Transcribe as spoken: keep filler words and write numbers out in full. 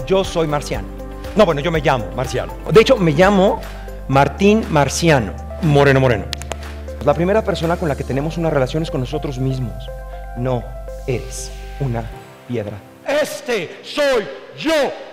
yo soy marciano. No, bueno, yo me llamo Marciano. De hecho, me llamo Martín Marciano. Moreno, moreno. La primera persona con la que tenemos una relación es con nosotros mismos. No eres una piedra. Este soy yo.